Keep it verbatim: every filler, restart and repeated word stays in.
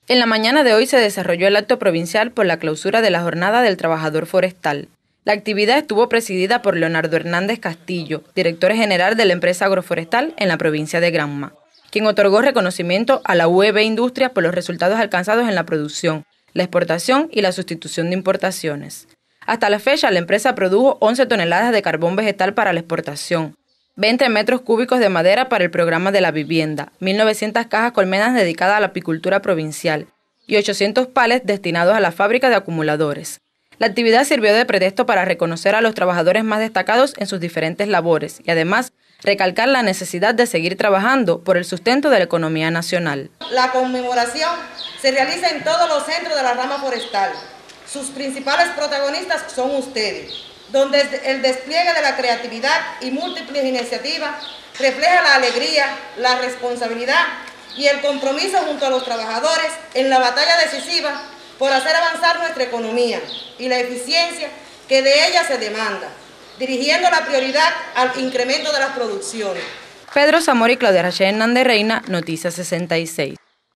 En la mañana de hoy se desarrolló el acto provincial por la clausura de la Jornada del Trabajador Forestal. La actividad estuvo presidida por Leonardo Hernández Castillo, director general de la empresa agroforestal en la provincia de Granma, quien otorgó reconocimiento a la U E B Industria por los resultados alcanzados en la producción, la exportación y la sustitución de importaciones. Hasta la fecha, la empresa produjo once toneladas de carbón vegetal para la exportación, veinte metros cúbicos de madera para el programa de la vivienda, mil novecientas cajas colmenas dedicadas a la apicultura provincial y ochocientos palets destinados a la fábrica de acumuladores. La actividad sirvió de pretexto para reconocer a los trabajadores más destacados en sus diferentes labores y además recalcar la necesidad de seguir trabajando por el sustento de la economía nacional. La conmemoración se realiza en todos los centros de la rama forestal. Sus principales protagonistas son ustedes, donde el despliegue de la creatividad y múltiples iniciativas refleja la alegría, la responsabilidad y el compromiso junto a los trabajadores en la batalla decisiva por hacer avanzar nuestra economía y la eficiencia que de ella se demanda, dirigiendo la prioridad al incremento de las producciones. Pedro Zamora y Claudia Rachel Hernández Reina, Noticias sesenta y seis.